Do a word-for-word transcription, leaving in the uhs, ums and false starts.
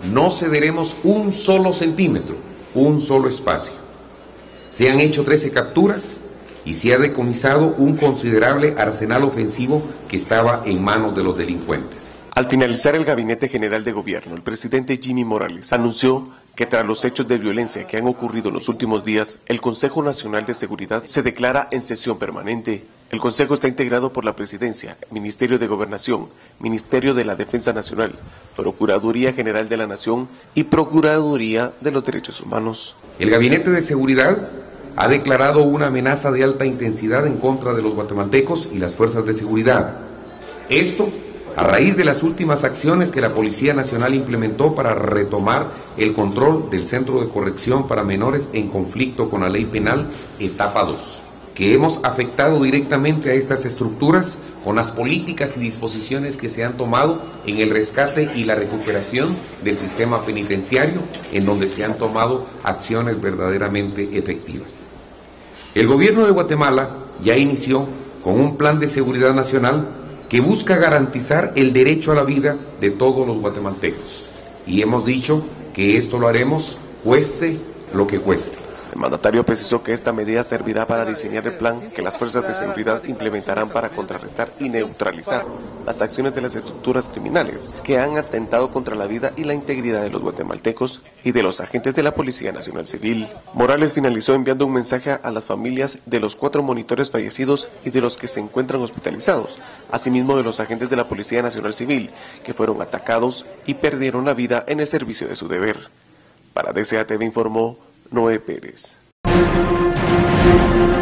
no cederemos un solo centímetro, un solo espacio. Se han hecho trece capturas y se ha decomisado un considerable arsenal ofensivo que estaba en manos de los delincuentes. Al finalizar el Gabinete General de Gobierno, el presidente Jimmy Morales anunció que tras los hechos de violencia que han ocurrido en los últimos días, el Consejo Nacional de Seguridad se declara en sesión permanente. El Consejo está integrado por la Presidencia, Ministerio de Gobernación, Ministerio de la Defensa Nacional, Procuraduría General de la Nación y Procuraduría de los Derechos Humanos. El Gabinete de Seguridad ha declarado una amenaza de alta intensidad en contra de los guatemaltecos y las fuerzas de seguridad. Esto a raíz de las últimas acciones que la Policía Nacional implementó para retomar el control del Centro de Corrección para Menores en conflicto con la Ley Penal, etapa dos, que hemos afectado directamente a estas estructuras con las políticas y disposiciones que se han tomado en el rescate y la recuperación del sistema penitenciario, en donde se han tomado acciones verdaderamente efectivas. El gobierno de Guatemala ya inició con un plan de seguridad nacional que busca garantizar el derecho a la vida de todos los guatemaltecos. Y hemos dicho que esto lo haremos cueste lo que cueste. El mandatario precisó que esta medida servirá para diseñar el plan que las fuerzas de seguridad implementarán para contrarrestar y neutralizar las acciones de las estructuras criminales que han atentado contra la vida y la integridad de los guatemaltecos y de los agentes de la Policía Nacional Civil. Morales finalizó enviando un mensaje a las familias de los cuatro monitores fallecidos y de los que se encuentran hospitalizados, asimismo de los agentes de la Policía Nacional Civil que fueron atacados y perdieron la vida en el servicio de su deber. Para D C A T V informó Noé Pérez.